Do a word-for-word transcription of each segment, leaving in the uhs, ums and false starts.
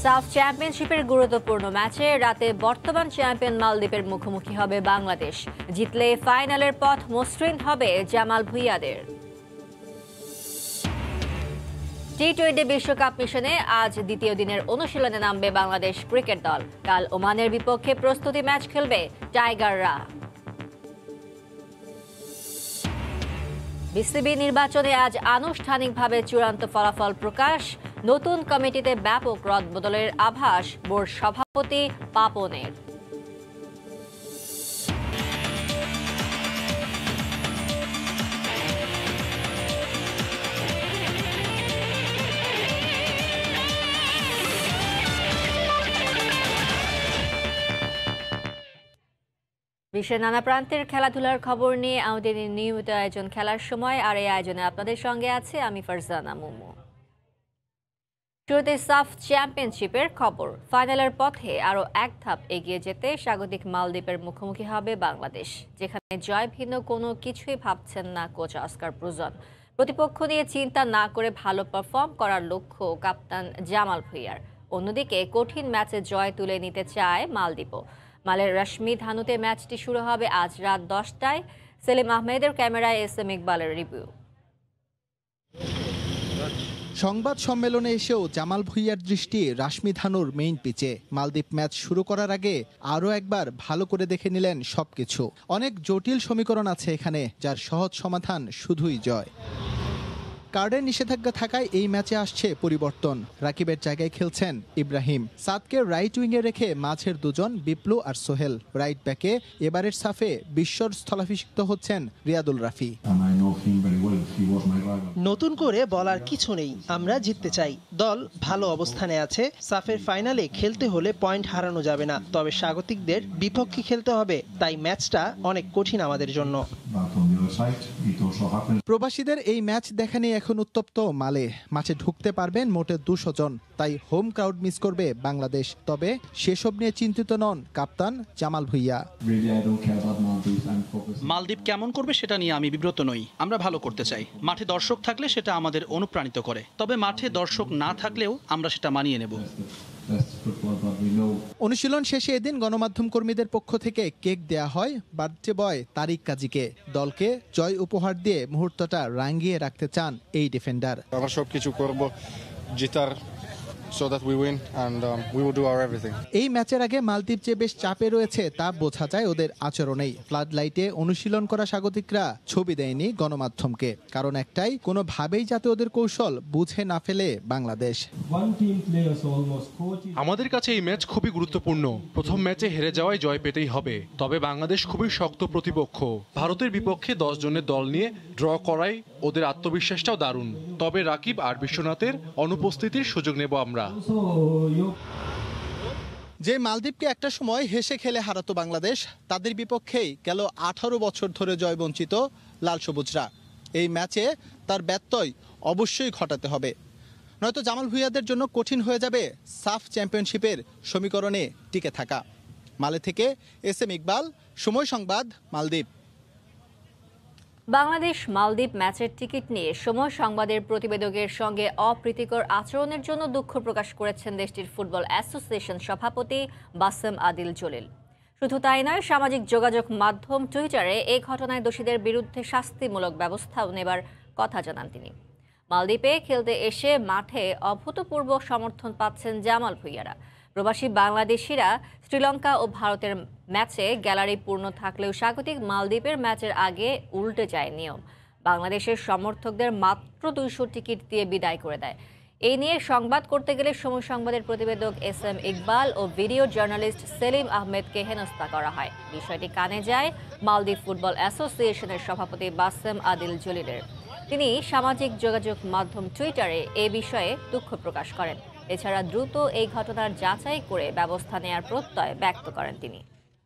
সাফ চ্যাম্পিয়নশিপের গুরুত্বপূর্ণ ম্যাচে রাতে বর্তমান চ্যাম্পিয়ন মালদ্বীপের মুখোমুখি হবে বাংলাদেশ। জিতলে ফাইনালের পথ মসৃণ হবে জামাল ভুঁইয়াদের। টি টোয়েন্টি বিশ্বকাপ মিশনে আজ দ্বিতীয় দিনের অনুশীলনে নামবে বাংলাদেশ ক্রিকেট দল। কাল ওমানের বিপক্ষে প্রস্তুতি ম্যাচ খেলবে টাইগাররা। বিসিবি নির্বাচনে আজ আনুষ্ঠানিকভাবে চূড়ান্ত ফলাফল প্রকাশ। নতুন কমিটিতে ব্যাপক রদবদলের আভাস বোর্ড সভাপতি পাপনের। বিশ্বের নানা প্রান্তের খেলাধুলার খবর নিয়ে আমাদের নিয়মিত আয়োজন খেলার সময়, আর এই আয়োজনে আপনাদের সঙ্গে আছে আমি ফারজানা মুমু। শুরুতে সাফ চ্যাম্পিয়নশিপের খবর। ফাইনালের পথে আরও এক ধাপ এগিয়ে যেতে স্বাগতিক মালদ্বীপের মুখোমুখি হবে বাংলাদেশ, যেখানে জয় ভিন্ন কোনো কিছুই ভাবছেন না কোচ অস্কার ব্রুজন। প্রতিপক্ষ নিয়ে চিন্তা না করে ভালো পারফর্ম করার লক্ষ্য কাপ্তান জামাল ভুঁইয়ার। অন্যদিকে কঠিন ম্যাচে জয় তুলে নিতে চায় মালদ্বীপও। মালের রশ্মি ধানুতে ম্যাচটি শুরু হবে আজ রাত দশটায়। সেলিম আহমেদের ক্যামেরায় এস এম ইকবালের রিভিউ। সংবাদ সম্মেলনে এসেও জামাল ভুঁইয়ার দৃষ্টি রাশমি ধানুর মেইন পিচে। মালদ্বীপ ম্যাচ শুরু করার আগে আরও একবার ভালো করে দেখে নিলেন সবকিছু। অনেক জটিল সমীকরণ আছে এখানে, যার সহজ সমাধান শুধুই জয়। কার্ডের নিষেধাজ্ঞা থাকায় এই ম্যাচে আসছে পরিবর্তন। রাকিবের জায়গায় খেলছেন ইব্রাহিম। সাদকে রাইট উইংয়ে রেখে মাঝের দুজন বিপ্লু আর সোহেল। রাইট ব্যাকে এবারের সাফে বিশ্বর স্থলাভিষিক্ত হচ্ছেন রিয়াদুল রাফি। নতুন করে বলার কিছু নেই, আমরা জিততে চাই। দল ভালো অবস্থানে আছে। সাফের ফাইনালে খেলতে হলে পয়েন্ট হারানো যাবে না, তবে স্বাগতিকদের বিপক্ষে খেলতে হবে, তাই ম্যাচটা অনেক কঠিন আমাদের জন্য। প্রবাসীদের এই ম্যাচ দেখা নিয়ে এখন উত্তপ্ত মালে। মাঠে ঢুকতে পারবেন মোটে দুশো জন, তাই হোম ক্রাউড মিস করবে বাংলাদেশ। তবে সেসব নিয়ে চিন্তিত নন কাপ্তান জামাল ভুঁইয়া। মালদ্বীপ কেমন করবে সেটা নিয়ে আমি বিব্রত নই। আমরা ভালো করতে চাই। মাঠে দর্শক থাকলে সেটা আমাদের অনুপ্রাণিত করে, তবে মাঠে দর্শক না থাকলেও আমরা সেটা মানিয়ে নেব। অনুশীলন শেষে এদিন গণমাধ্যম কর্মীদের পক্ষ থেকে কেক দেয়া হয় বার্থডে বয় তারিক কাজীকে। দলকে জয় উপহার দিয়ে মুহূর্তটা রাঙিয়ে রাখতে চান এই ডিফেন্ডার। আমরা সবকিছু করব জিতার, so that we win and um, we will do our everything. এই ম্যাচের আগে মালদ্বীপ যে বেশ চাপে রয়েছে তা বোঝা যায় ওদের আচরণেই। ফ্লাড লাইটে অনুশীলন করা স্বাগতিকরা ছবি দেয়নি গণমাধ্যমকে, কারণ একটাই, কোনোভাবেই যাতে ওদের কৌশল বুঝে না ফেলে বাংলাদেশ। আমাদের কাছে এই ম্যাচ খুবই গুরুত্বপূর্ণ। প্রথম ম্যাচে হেরে যাওয়ায় জয় পেতেই হবে, তবে বাংলাদেশ খুবই শক্ত প্রতিপক্ষ। ভারতের বিপক্ষে দশ জনের দল নিয়ে ড্র করাই ওদের আত্মবিশ্বাসটাও দারুণ। তবে রাকিব আর বিশ্বনাথের অনুপস্থিতির সুযোগ নেব আমরা। যে মালদ্বীপকে একটা সময় হেসে খেলে হারাতো বাংলাদেশ, তাদের বিপক্ষেই গেল আঠারো বছর ধরে জয় বঞ্চিত লাল সবুজরা। এই ম্যাচে তার ব্যত্যয় অবশ্যই ঘটাতে হবে, নয়তো জামাল ভুঁইয়াদের জন্য কঠিন হয়ে যাবে সাফ চ্যাম্পিয়নশিপের সমীকরণে টিকে থাকা। মালে থেকে এস এম ইকবাল, সময় সংবাদ, মালদ্বীপ। বাংলাদেশ মালদ্বীপ ম্যাচের টিকিট নিয়ে সময় সংবাদের প্রতিবেদকের সঙ্গে অপ্রীতিকর আচরণের জন্য দুঃখ প্রকাশ করেছেন দেশটির ফুটবল অ্যাসোসিয়েশন সভাপতি বাসেম আদিল জলিল। শুধু তাই নয়, সামাজিক যোগাযোগ মাধ্যম টুইটারে এই ঘটনায় দোষীদের বিরুদ্ধে শাস্তিমূলক ব্যবস্থাও নেবার কথা জানান তিনি। মালদ্বীপে খেলতে এসে মাঠে অভূতপূর্ব সমর্থন পাচ্ছেন জামাল ভুঁইয়ারা। প্রবাসী বাংলাদেশিরা শ্রীলঙ্কা ও ভারতের ম্যাচে গ্যালারি পূর্ণ থাকলেও স্বাগতিক মালদ্বীপের ম্যাচের আগে উল্টে যায় নিয়ম। বাংলাদেশের সমর্থকদের মাত্র দুইশো টিকিট দিয়ে বিদায় করে দেয়। এই নিয়ে সংবাদ করতে গেলে সময় সংবাদের প্রতিবেদক এস এম ইকবাল ও ভিডিও জার্নালিস্ট সেলিম আহমেদকে হেনস্থা করা হয়। বিষয়টি কানে যায় মালদ্বীপ ফুটবল অ্যাসোসিয়েশনের সভাপতি বাসেম আদিল জলিলের। তিনি সামাজিক যোগাযোগ মাধ্যম টুইটারে এ বিষয়ে দুঃখ প্রকাশ করেন। এছাড়া দ্রুত এই ঘটনার যাচাই করে ব্যবস্থা নেয়ার প্রত্যয় ব্যক্ত করেন তিনি।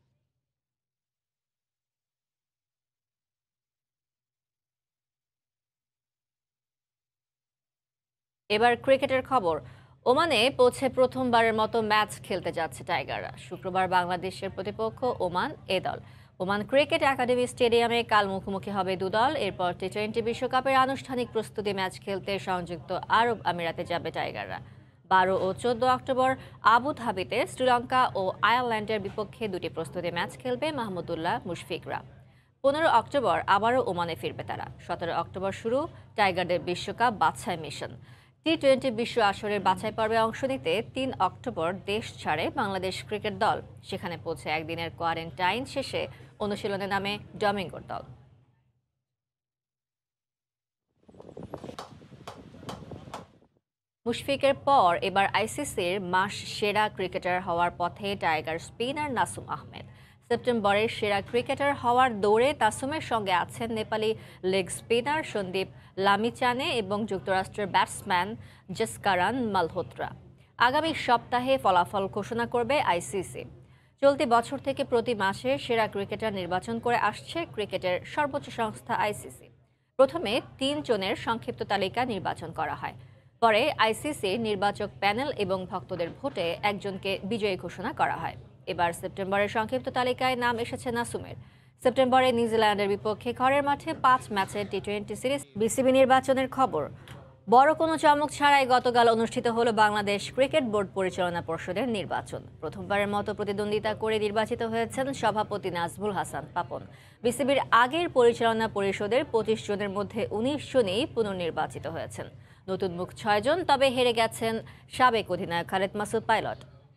এবার ক্রিকেটের খবর। ওমানে পৌঁছে প্রথমবারের মতো ম্যাচ খেলতে যাচ্ছে টাইগাররা। শুক্রবার বাংলাদেশের প্রতিপক্ষ ওমান এ দল। ওমান ক্রিকেট একাডেমি স্টেডিয়ামে কাল মুখোমুখি হবে দুদল। এরপর টি টোয়েন্টি বিশ্বকাপের আনুষ্ঠানিক প্রস্তুতি ম্যাচ খেলতে সংযুক্ত আরব আমিরাতে যাবে টাইগাররা। বারো ও চোদ্দ অক্টোবর আবুধাবিতে শ্রীলঙ্কা ও আয়ারল্যান্ডের বিপক্ষে দুটি প্রস্তুতি ম্যাচ খেলবে মাহমুদুল্লাহ মুশফিকরা। পনেরো অক্টোবর আবারও ওমানে ফিরবে তারা। সতেরো অক্টোবর শুরু টাইগারদের বিশ্বকাপ বাছাই মিশন। টি টোয়েন্টি বিশ্ব আসরের বাছাই পর্বে অংশ নিতে তিন অক্টোবর দেশ ছাড়ে বাংলাদেশ ক্রিকেট দল। সেখানে পৌঁছে একদিনের কোয়ারেন্টাইন শেষে অনুশীলনে নামে ডমিঙ্গোর দল। মুশফিকের পর এবার আইসিসির মাস সেরা ক্রিকেটার হওয়ার পথে টাইগার স্পিনার নাসুম আহমেদ। সেপ্টেম্বরের সেরা ক্রিকেটার হওয়ার দৌড়ে তাসুমের সঙ্গে আছেন নেপালি লেগ স্পিনার সন্দীপ লামিচানে এবং যুক্তরাষ্ট্রের ব্যাটসম্যান জেসকারান মালহোত্রা। আগামী সপ্তাহে ফলাফল ঘোষণা করবে আইসিসি। চলতি বছর থেকে প্রতি মাসে সেরা ক্রিকেটার নির্বাচন করে আসছে ক্রিকেটের সর্বোচ্চ সংস্থা আইসিসি। প্রথমে তিন জনের সংক্ষিপ্ত তালিকা নির্বাচন করা হয়, পরে আইসিসির নির্বাচক প্যানেল এবং ভক্তদের ভোটে একজনকে বিজয়ী ঘোষণা করা হয়। এবার সেপ্টেম্বরের সংক্ষিপ্ত তালিকায় নাম এসেছে নাসুমের। সেপ্টেম্বরে নিউজিল্যান্ডের বিপক্ষে ঘরের মাঠে পাঁচ ম্যাচের টি টোয়েন্টি সিরিজ বিসিবি নির্বাচনের খবর। বড় কোনো চমক ছাড়াই গতকাল অনুষ্ঠিত হলো বাংলাদেশ ক্রিকেট বোর্ড পরিচালনা পর্ষদের নির্বাচন। প্রথমবারের মতো প্রতিদ্বন্দ্বিতা করে নির্বাচিত হয়েছেন সভাপতি নাজমুল হাসান পাপন। বিসিবির আগের পরিচালনা পরিষদের পঁচিশ জনের মধ্যে উনিশ জনই পুনর্নির্বাচিত হয়েছেন। নতুন মুখ ছয় জন, তবে হেরে গেছেন সাবেক অধিনায়ক খালেদ মাসুদ পাইলট।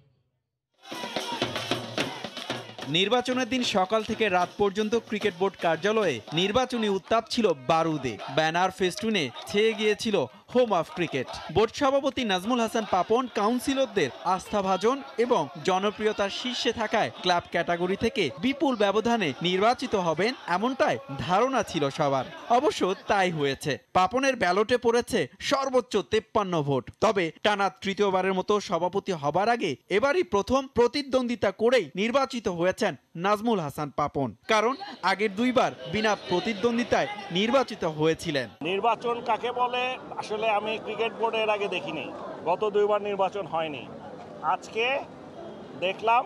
নির্বাচনের দিন সকাল থেকে রাত পর্যন্ত ক্রিকেট বোর্ড কার্যালয়ে নির্বাচনী উত্তাপ ছিল বারুদে। ব্যানার ফেস্টুনে ছেয়ে গিয়েছিল হোম অফ ক্রিকেট। বোর্ড সভাপতি নাজমুল হাসান পাপন কাউন্সিলরদের আস্থাভাজন এবং জনপ্রিয়তার শীর্ষে থাকায় ক্লাব ক্যাটাগরি থেকে বিপুল ব্যবধানে নির্বাচিত হবেন এমনটাই ধারণা ছিল সবার। অবশ্য তাই হয়েছে। পাপনের ব্যালটে পড়েছে সর্বোচ্চ তেপ্পান্ন ভোট। তবে টানা তৃতীয়বারের মতো সভাপতি হবার আগে এবারই প্রথম প্রতিদ্বন্দ্বিতা করেই নির্বাচিত হয়েছেন নাজমুল হাসান পাপন। কারণ আগের দুইবার বিনা প্রতিদ্বন্দ্বিতায় নির্বাচিত হয়েছিলেন। নির্বাচন কাকে বলে আসলে আমি ক্রিকেট বোর্ডের আগে দেখিনি। গত দুইবার নির্বাচন হয়নি। আজকে দেখলাম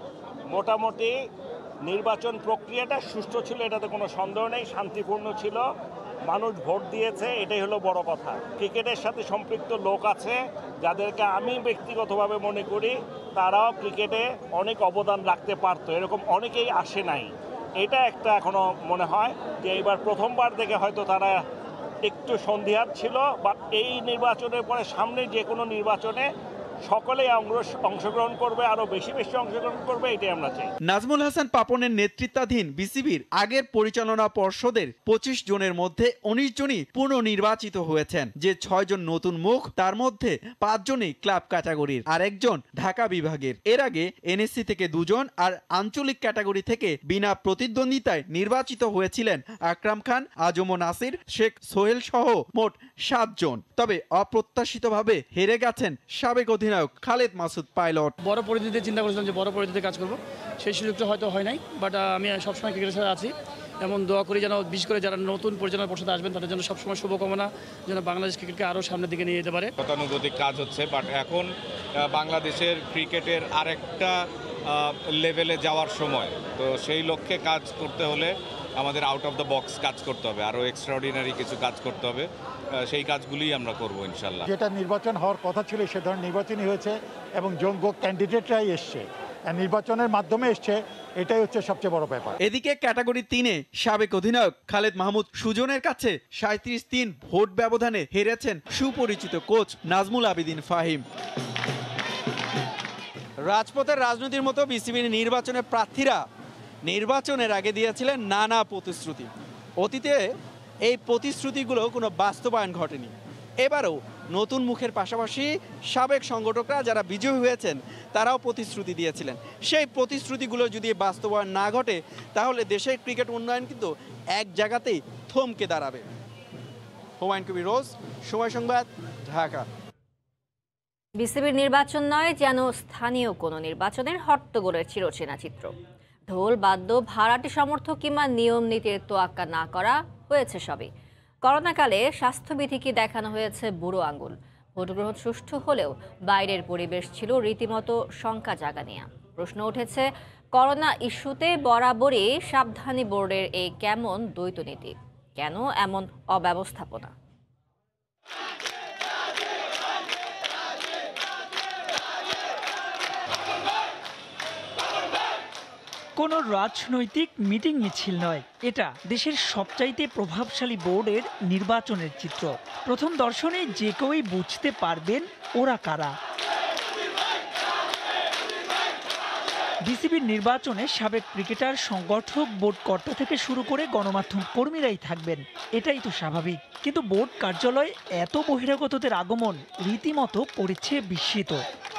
মোটামুটি নির্বাচন প্রক্রিয়াটা সুষ্ঠু ছিল, এটাতে কোনো সন্দেহ নেই। শান্তিপূর্ণ ছিল, মানুষ ভোট দিয়েছে, এটাই হলো বড় কথা। ক্রিকেটের সাথে সম্পৃক্ত লোক আছে যাদেরকে আমি ব্যক্তিগতভাবে মনে করি তারাও ক্রিকেটে অনেক অবদান রাখতে পারতো, এরকম অনেকেই আসে নাই। এটা একটা এখনো মনে হয় যে এইবার প্রথমবার দেখে হয়তো তারা একটু সন্দিহান ছিল, বা এই নির্বাচনের পরে সামনে যে কোনো নির্বাচনে সকলেই অংশগ্রহণ করবে, আরো বেশি বেশি অংশগ্রহণ করবে, এটাই আমরা চাই। নাজমুল হাসান পাপনের নেতৃত্বাধীন বিসিবির আগের পরিচালনা পর্ষদের পঁচিশ জনের মধ্যে উনিশ জনই পুনর্নির্বাচিত হয়েছেন। যে ছয় জন নতুন মুখ, তার মধ্যে পাঁচ জনই ক্লাব ক্যাটাগরির আর একজন ঢাকা বিভাগের। এর আগে এনএসসি থেকে দুজন আর আঞ্চলিক ক্যাটাগরি থেকে বিনা প্রতিদ্বন্দ্বিতায় নির্বাচিত হয়েছিলেন আকরাম খান, আজম নাসির, শেখ সোহেল সহ মোট সাত জন। তবে অপ্রত্যাশিতভাবে হেরে গেছেন সাবেক অধিনায়ক খালেদ মাসুদ পাইলট। বড় পরিধিতে চিন্তা করেছিলাম যে বড় পরিধিতে কাজ করব, সেই সুযোগটা হয়তো হয় নাই। বাট আমি সবসময় ক্রিকেটের সাথে আছি, এমন দোয়া করি যেন বিশেষ করে যারা নতুন পরিচালনা পর্ষদে আসবেন তাদের জন্য সবসময় শুভকামনা, যেন বাংলাদেশ ক্রিকেটকে আরও সামনের দিকে নিয়ে যেতে পারে। গতানুগতিক কাজ হচ্ছে, বাট এখন বাংলাদেশের ক্রিকেটের আরেকটা লেভেলে যাওয়ার সময়। তো সেই লক্ষ্যে কাজ করতে হলে আমাদের আউট অফ দ্য বক্স কাজ করতে হবে, আরও এক্সট্রাঅর্ডিনারি কিছু কাজ করতে হবে। সেই কাজগুলি আমরা করব ইনশাল্লাহ। যেটা নির্বাচন হওয়ার কথা ছিল সে ধরনের নির্বাচনই হয়েছে এবং যোগ্য ক্যান্ডিডেটরাই এসছে, নির্বাচনের মাধ্যমে এসছে, এটাই হচ্ছে সবচেয়ে বড় ব্যাপার। এদিকে ক্যাটাগরি তিনে সাবেক অধিনায়ক খালেদ মাহমুদ সুজনের কাছে সাঁত্রিশ তিন ভোট ব্যবধানে হেরেছেন সুপরিচিত কোচ নাজমুল আবেদিন ফাহিম। রাজপথের রাজনীতির মতো বিসিবির নির্বাচনের প্রার্থীরা নির্বাচনের আগে দিয়েছিলেন নানা প্রতিশ্রুতি। অতীতে এই প্রতিশ্রুতিগুলো কোনো বাস্তবায়ন ঘটেনি। এবারও নতুন মুখের পাশাপাশি সাবেক সংগঠকরা যারা বিজয়ী হয়েছেন তারাও প্রতিশ্রুতি দিয়েছিলেন। সেই প্রতিশ্রুতিগুলো যদি বাস্তবায়ন না ঘটে তাহলে দেশের ক্রিকেট উন্নয়ন কিন্তু এক জায়গাতেই থমকে দাঁড়াবে। হুমায়ুন কবির রোজ, সময় সংবাদ, ঢাকা। বিসিবির নির্বাচন নয়, যেন স্থানীয় কোনো নির্বাচনের হট্টগোলের চিরচেনা চিত্র। ঢোল বাদ্য, ভাড়াটে সমর্থক কিংবা নিয়ম নীতির তোয়াক্কা না করা হয়েছে সবই। করোনাকালে স্বাস্থ্যবিধিকে দেখানো হয়েছে বুড়ো আঙুল। ভোটগ্রহণ সুষ্ঠু হলেও বাইরের পরিবেশ ছিল রীতিমতো শঙ্কা জাগানিয়া। প্রশ্ন উঠেছে, করোনা ইস্যুতে বরাবরই সাবধানী বোর্ডের এই কেমন দ্বৈত নীতি, কেন এমন অব্যবস্থাপনা? কোনো রাজনৈতিক মিটিং মিছিল নয়, এটা দেশের সবচাইতে প্রভাবশালী বোর্ডের নির্বাচনের চিত্র। প্রথম দর্শনে যে কেউই বুঝতে পারবেন ওরা কারা। বিসিবির নির্বাচনে সাবেক ক্রিকেটার, সংগঠক, বোর্ড কর্তা থেকে শুরু করে গণমাধ্যম কর্মীরাই থাকবেন, এটাই তো স্বাভাবিক। কিন্তু বোর্ড কার্যালয়ে এত বহিরাগতদের আগমন রীতিমতো পড়েছে বিস্মিত।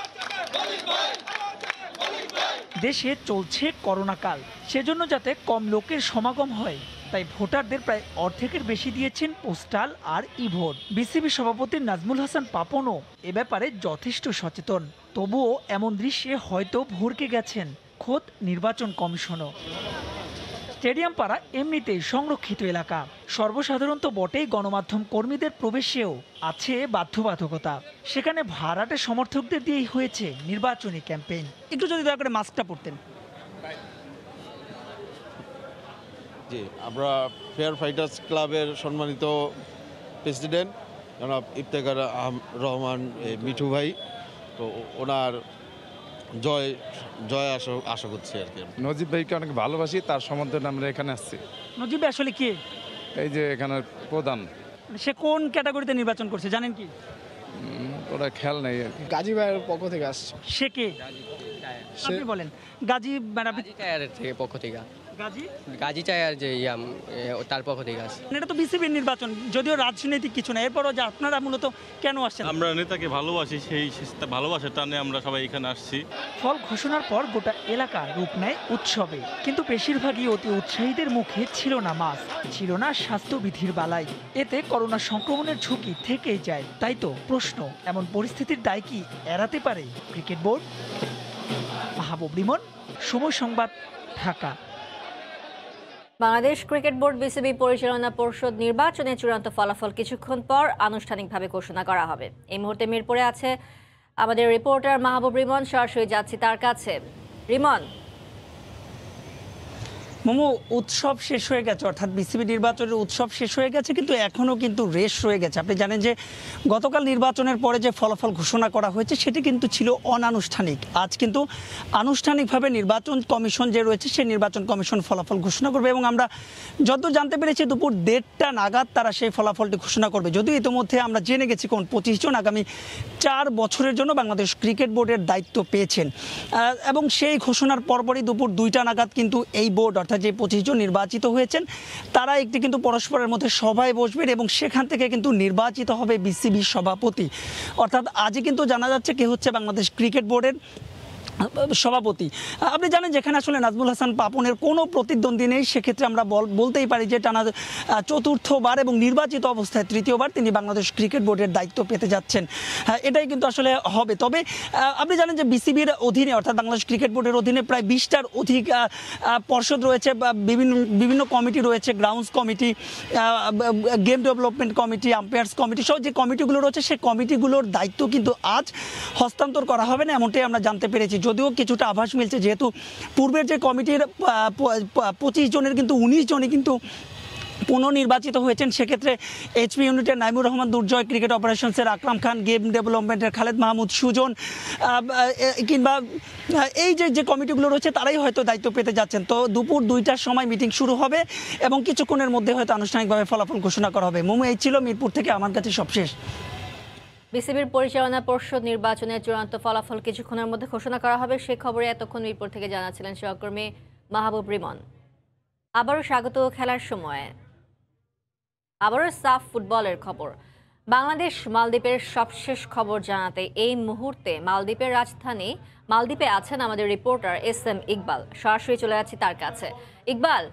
দেশে চলছে করোনাকাল, সেজন্য যাতে কম লোকের সমাগম হয় তাই ভোটারদের প্রায় অর্ধেকের বেশি দিয়েছেন পোস্টাল আর ই ভোট। বিসিবি সভাপতি নাজমুল হাসান পাপনও এ ব্যাপারে যথেষ্ট সচেতন। তবুও এমন দৃশ্যে হয়তো ভরকে গেছেন খোদ নির্বাচন কমিশনও। স্টেডিয়াম পাড়া এমনিতেই সংরক্ষিত এলাকা, সর্বসাধারণ তো বটেই, গণমাধ্যম কর্মীদের প্রবেশেও আছে বাধ্যবাধকতা। সেখানে ভাড়াটে সমর্থকদের দিয়েই হয়েছে নির্বাচনী ক্যাম্পেইন। একটু যদি দয়া করে মাস্কটা পরতেন। জি, আমরা ফেয়ার ফাইটার্স ক্লাবের সম্মানিত প্রেসিডেন্ট জনাব ইফতেখার রহমান মিঠু ভাই, তো ওনার জয় জয় আশা আশা করছি আর কি। নজিব ভাইকে অনেক ভালোবাসি, তার সমর্থনে আমরা এখানে আসছি। নজিব আসলে কি? এই যে এখানে প্রধান। সে কোন ক্যাটাগরিতে নির্বাচন করছে জানেন কি? ওরা খেয়াল নেই আর কি। গাজী ভাইয়ের পক্ষ থেকে আসছে। সে কে আপনি বলেন? গাজী টায়ারের থেকে পক্ষ থেকে। গাজী গাজী টায়ার যে ইয়াম তার পক্ষ থেকে আসছে। এটা তো বিসিবির নির্বাচন, যদিও রাজনৈতিক কিছু না, এরপরও যে আপনারা মূলত কেন আসছেন? আমরা নেতাকে ভালোবাসি, সেই ভালোবাসার টানে আমরা সবাই এখানে আসছি। ফল ঘোষণার পর গোটা এলাকা রূপ নেয় উৎসবে, কিন্তু বেশিরভাগই অতি উৎসাহীদের মুখে ছিল না মাস্ক, ছিল না স্বাস্থ্যবিধির বালাই। এতে করোনা সংক্রমণের ঝুঁকি থেকেই যায়। তাই তো প্রশ্ন, এমন পরিস্থিতির দায় কি এড়াতে পারে ক্রিকেট বোর্ড? মাহবুব Rimon, Somoy Sangbad, Dhaka. Bangladesh cricket board BCB পরিচালনা পর্ষদ নির্বাচনের চূড়ান্ত ফলাফল কিছুক্ষণ পর আনুষ্ঠানিকভাবে ঘোষণা করা হবে। এই মুহূর্তে মিরপুরে আছে আমাদের রিপোর্টার মাহবুব রিমন, সরাসরি যাচ্ছি তার কাছে। রিমন, মোমো, উৎসব শেষ হয়ে গেছে, অর্থাৎ বিসিবি নির্বাচনের উৎসব শেষ হয়ে গেছে, কিন্তু এখনও কিন্তু রেশ রয়ে গেছে। আপনি জানেন যে গতকাল নির্বাচনের পরে যে ফলাফল ঘোষণা করা হয়েছে সেটি কিন্তু ছিল অনানুষ্ঠানিক। আজ কিন্তু আনুষ্ঠানিকভাবে নির্বাচন কমিশন যে রয়েছে সেই নির্বাচন কমিশন ফলাফল ঘোষণা করবে এবং আমরা যত জানতে পেরেছি দুপুর দেড়টা নাগাদ তারা সেই ফলাফলটি ঘোষণা করবে। যদিও ইতিমধ্যে আমরা জেনে গেছি কোন পঁচিশ জন আগামী চার বছরের জন্য বাংলাদেশ ক্রিকেট বোর্ডের দায়িত্ব পেয়েছেন এবং সেই ঘোষণার পরপরই দুপুর দুইটা নাগাদ কিন্তু এই বোর্ড অর্থাৎ যে পঁচিশ জন নির্বাচিত হয়েছেন তারা একটি কিন্তু পরস্পরের মধ্যে সভায় বসবেন এবং সেখান থেকে কিন্তু নির্বাচিত হবে বিসিবি সভাপতি। অর্থাৎ আজই কিন্তু জানা যাচ্ছে কে হচ্ছে বাংলাদেশ ক্রিকেট বোর্ডের সভাপতি। আপনি জানেন যেখানে আসলে নাজমুল হাসান পাপনের কোনো প্রতিদ্বন্দ্বী নেই, সেক্ষেত্রে আমরা বলতেই পারি যে টানা চতুর্থবার এবং নির্বাচিত অবস্থায় তৃতীয়বার তিনি বাংলাদেশ ক্রিকেট বোর্ডের দায়িত্ব পেতে যাচ্ছেন। এটাই কিন্তু আসলে হবে। তবে আপনি জানেন যে বিসিবির অধীনে অর্থাৎ বাংলাদেশ ক্রিকেট বোর্ডের অধীনে প্রায় বিশটার অধিক পর্ষদ রয়েছে, বিভিন্ন বিভিন্ন কমিটি রয়েছে, grounds committee, game development committee, umpires committee সহ যে কমিটিগুলো রয়েছে সেই কমিটিগুলোর দায়িত্ব কিন্তু আজ হস্তান্তর করা হবে না, এমনটাই আমরা জানতে পেরেছি। যদিও কিছুটা আভাস মিলছে, যেহেতু পূর্বের যে কমিটির পঁচিশ জনের কিন্তু উনিশ জনই কিন্তু পুনর্নির্বাচিত হয়েছেন। সেক্ষেত্রে এইচপি ইউনিটের নাইমুর রহমান দুর্জয়, ক্রিকেট অপারেশনসের আকরাম খান, গেম ডেভেলপমেন্টের খালেদ মাহমুদ সুজন কিংবা এই যে যে কমিটিগুলো রয়েছে তারাই হয়তো দায়িত্ব পেতে যাচ্ছেন। তো দুপুর দুইটার সময় মিটিং শুরু হবে এবং কিছুক্ষণের মধ্যে হয়তো আনুষ্ঠানিকভাবে ফলাফল ঘোষণা করা হবে। মোমো, এই ছিল মিরপুর থেকে আমার কাছে সবশেষ। বিসিবির পরিচালনা পর্ষদ নির্বাচনের চূড়ান্ত ফলাফল কিছুক্ষণের মধ্যে ঘোষণা করা হবে, সে খবরে এতক্ষণ মিরপুর থেকে জানাচ্ছিলেন সহকর্মী মাহবুব রিমন। আবারও স্বাগত খেলার সময়। আবারও সাফ ফুটবলের খবর। বাংলাদেশ মালদ্বীপের সবশেষ খবর জানাতে এই মুহূর্তে মালদ্বীপের রাজধানী মালদ্বীপে আছেন আমাদের রিপোর্টার এস এম ইকবাল। সরাসরি চলে যাচ্ছি তার কাছে। ইকবাল,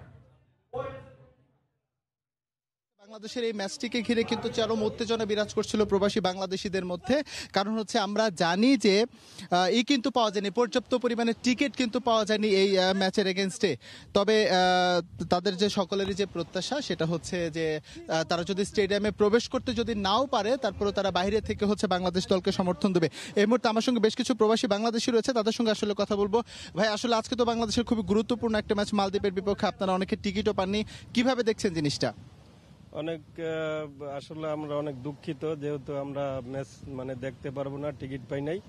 বাংলাদেশের এই ম্যাচটিকে ঘিরে কিন্তু চরম উত্তেজনা বিরাজ করছিল প্রবাসী বাংলাদেশিদের মধ্যে। কারণ হচ্ছে আমরা জানি যে এই কিন্তু পাওয়া যায়নি, পর্যাপ্ত পরিমাণে টিকিট কিন্তু পাওয়া যায়নি এই ম্যাচের এগেনস্টে। তবে তাদের যে সকলেরই যে প্রত্যাশা সেটা হচ্ছে যে তারা যদি স্টেডিয়ামে প্রবেশ করতে যদি নাও পারে তারপরে তারা বাইরে থেকে হচ্ছে বাংলাদেশ দলকে সমর্থন দেবে। এই মুহূর্তে আমার সঙ্গে বেশ কিছু প্রবাসী বাংলাদেশি রয়েছে, তাদের সঙ্গে আসলে কথা বলবো। ভাই, আসলে আজকে তো বাংলাদেশের খুবই গুরুত্বপূর্ণ একটা ম্যাচ মালদ্বীপের বিপক্ষে, আপনারা অনেকে টিকিটও পাননি, কিভাবে দেখছেন জিনিসটা? অনেক আসলে আমরা অনেক দুঃখিত, যেহেতু আমরা ম্যাচ মানে দেখতে পারবো না, টিকিট পাই নাই।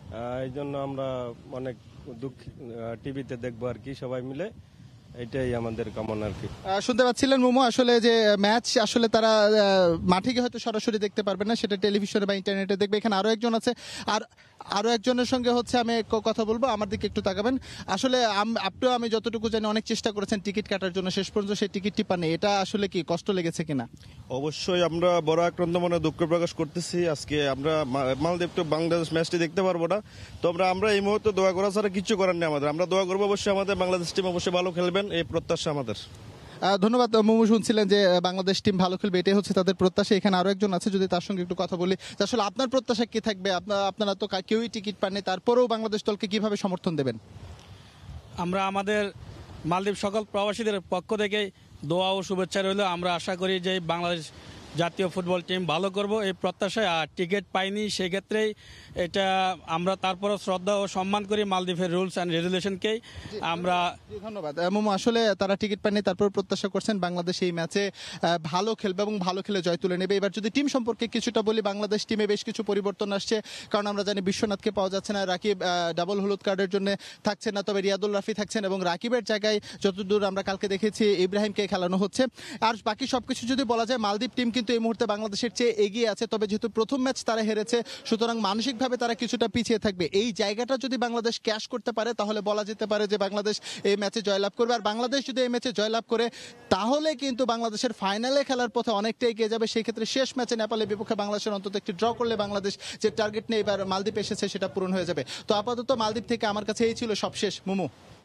এই জন্য আমরা অনেক দুঃখ টিভিতে দেখবো আর কি সবাই মিলে, এটাই আমাদের কামনা আর কি। শুনতে পাচ্ছিলেন মোমো, আসলে যে ম্যাচ আসলে তারা মাঠে গিয়ে হয়তো সরাসরি দেখতে পারবে না, সেটা টেলিভিশনে বা ইন্টারনেটে দেখবে। এখানে আরো একজন আছে, আর আরো একজনের সঙ্গে হচ্ছে আমি কথা বলবো। আমার দিকে একটু তাকাবেন। আসলে আপনিও আমি যতটুকু জানি অনেক চেষ্টা করেছেন টিকিট কাটার জন্য, শেষ পর্যন্ত সেই টিকিটটি পাননি, এটা আসলে কি কষ্ট লেগেছে কিনা? অবশ্যই আমরা বড় আক্রান্ত মনে দুঃখ প্রকাশ করতেছি। আজকে আমরা মালদ্বীপ টু বাংলাদেশ ম্যাচটি দেখতে পারবো না, তো আমরা আমরা এই মুহূর্তে দোয়া করা ছাড়া কিছু করার নেই আমাদের। আমরা দোয়া করবো অবশ্যই আমাদের বাংলাদেশ টিম অবশ্যই ভালো খেলবেন, এই প্রত্যাশা আমাদের। ধন্যবাদ মোমো। শুনছিলেন যে বাংলাদেশ টিম ভালো খেলবে, এটাই হচ্ছে তাদের প্রত্যাশা। এখানে আরো একজন আছে, যদি তার সঙ্গে একটু কথা বলি। আসলে আপনার প্রত্যাশা কি থাকবে? আপনারা তো কেউই টিকিট পাননি, তারপরেও বাংলাদেশ দলকে কিভাবে সমর্থন দেবেন? আমরা আমাদের মালদ্বীপ সকল প্রবাসীদের পক্ষ থেকে দোয়া ও শুভেচ্ছা রইল। আমরা আশা করি যে বাংলাদেশ জাতীয় ফুটবল টিম ভালো করব এই প্রত্যাশায়। আর টিকিট পাইনি, সেক্ষেত্রেই এটা আমরা তারপরও শ্রদ্ধা ও সম্মান করি মালদ্বীপের রুলস অ্যান্ড রেগুলেশনকেই। আমরা ধন্যবাদ মোমো। আসলে তারা টিকিট পাননি, তারপর প্রত্যাশা করছেন বাংলাদেশ এই ম্যাচে ভালো খেলবে এবং ভালো খেলে জয় তুলে নেবে। এবার যদি টিম সম্পর্কে কিছুটা বলি, বাংলাদেশ টিমে বেশ কিছু পরিবর্তন আসছে, কারণ আমরা জানি বিশ্বনাথকে পাওয়া যাচ্ছে না, রাকিব ডাবল হলুদ কার্ডের জন্য থাকছেন না, তবে রিয়াদুল রাফি থাকছেন এবং রাকিবের জায়গায় যতদূর আমরা কালকে দেখেছি ইব্রাহিমকে খেলানো হচ্ছে। আর বাকি সবকিছু যদি বলা যায়, মালদ্বীপ টিম কিন্তু এই মুহূর্তে বাংলাদেশের চেয়ে এগিয়ে আছে, তবে যেহেতু প্রথম ম্যাচ তারা হেরেছে, সুতরাং মানসিকভাবে তারা কিছুটা পিছিয়ে থাকবে। এই জায়গাটা যদি বাংলাদেশ ক্যাশ করতে পারে, তাহলে বলা যেতে পারে যে বাংলাদেশ এই ম্যাচে জয়লাভ করবে। আর বাংলাদেশ যদি এই ম্যাচে জয়লাভ করে, তাহলে কিন্তু বাংলাদেশের ফাইনালে খেলার পথে অনেকটা এগিয়ে যাবে। সেই ক্ষেত্রে শেষ ম্যাচে নেপালের বিপক্ষে বাংলাদেশের অন্তত একটি ড্র করলে বাংলাদেশ যে টার্গেট নিয়ে এবার মালদ্বীপ এসেছে, সেটা পূরণ হয়ে যাবে। তো আপাতত মালদ্বীপ থেকে আমার কাছে এই ছিল সবশেষ। মোমো,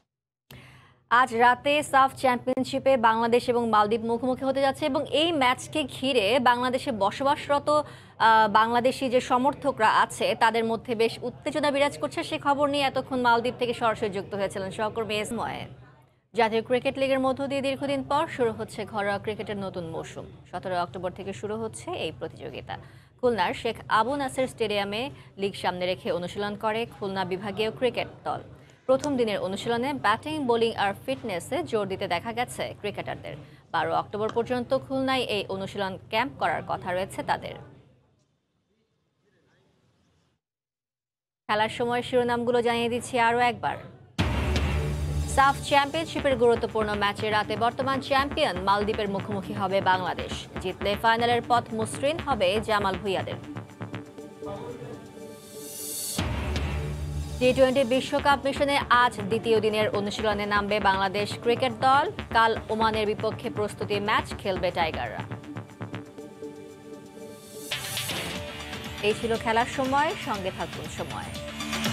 আজ রাতে সাফ চ্যাম্পিয়নশিপে বাংলাদেশ এবং মালদ্বীপ মুখোমুখি হতে যাচ্ছে এবং এই ম্যাচকে ঘিরে বাংলাদেশে বসবাসরত বাংলাদেশি যে সমর্থকরা আছে তাদের মধ্যে বেশ উত্তেজনা বিরাজ করছে। সে খবর নিয়ে এতক্ষণ মালদ্বীপ থেকে সরাসরি যুক্ত হয়েছিলেন সহকর্মী এসময়। জাতীয় ক্রিকেট লিগের মধ্য দিয়ে দীর্ঘদিন পর শুরু হচ্ছে ঘরোয়া ক্রিকেটের নতুন মৌসুম। সতেরোই অক্টোবর থেকে শুরু হচ্ছে এই প্রতিযোগিতা। খুলনার শেখ আবু নাসের স্টেডিয়ামে লিগ সামনে রেখে অনুশীলন করে খুলনা বিভাগীয় ক্রিকেট দল। প্রথম দিনের অনুশীলনে ব্যাটিং, বোলিং আর ফিটনেসে জোর দিতে দেখা গেছে ক্রিকেটারদের। বারো অক্টোবর পর্যন্ত খুলনায় এই অনুশীলন ক্যাম্প করার কথা রয়েছে তাদের। খেলার সময় শিরোনামগুলো জানিয়ে দিচ্ছি আরও একবার। সাফ চ্যাম্পিয়নশিপের গুরুত্বপূর্ণ ম্যাচে রাতে বর্তমান চ্যাম্পিয়ন মালদ্বীপের মুখোমুখি হবে বাংলাদেশ। জিতলে ফাইনালের পথ মসৃণ হবে জামাল ভুঁইয়াদের। টি টোয়েন্টি বিশ্বকাপ মিশনে আজ দ্বিতীয় দিনের অনুশীলনে নামবে বাংলাদেশ ক্রিকেট দল। কাল ওমানের বিপক্ষে প্রস্তুতি ম্যাচ খেলবে টাইগাররা। এই ছিল খেলার সময়, সঙ্গে থাকুন সময়।